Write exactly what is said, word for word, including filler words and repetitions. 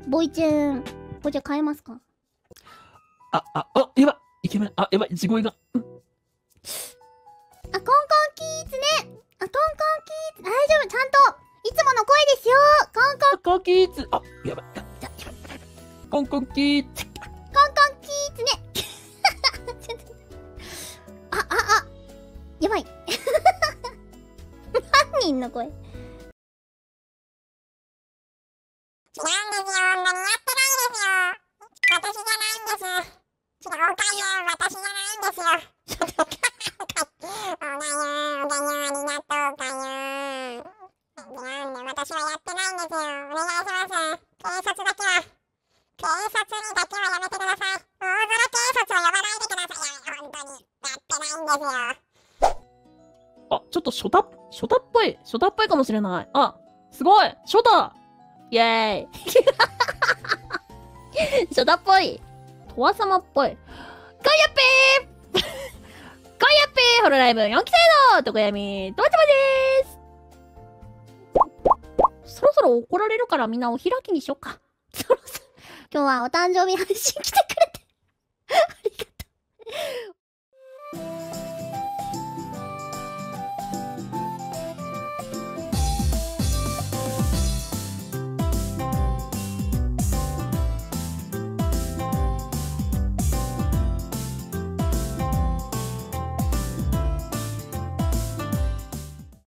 ボイチェン、ボイチェン変えますか？ あ、あ、あ、やばい、イケメン、あ、やばい、地声が。うん、 あ、コンコンキーツね。あ、コンコンキーツ、大丈夫、ちゃんと、いつもの声ですよ。コンコン、 コンキーツ、あ、やばい、やばい、やばい、コンコンキーツ。 コンコンキーツね。ちょっとあ、あ、あ、やばい。犯人の声。 違うんですよ。何やってないですよ。私じゃないんです。違うかよ。私じゃないんですよ。おだよ、おだよ、ありがとうかよ。なんで私はやってないんですよ。お願いします。警察だけは、警察にだけはやめてください。大空警察を呼ばないでください。いや、本当に。やってないんですよ。 あ、ちょっとショタ、ショタっぽい。ショタっぽいかもしれない。あ、すごいショタイェーイショタっぽい。トワ様っぽい。ゴーヤッペーゴーヤッペーホロライブよんきせいの徳闇とわちまでーす。そろそろ怒られるからみんなお開きにしよっか。そろそろ。 今日はお誕生日配信来て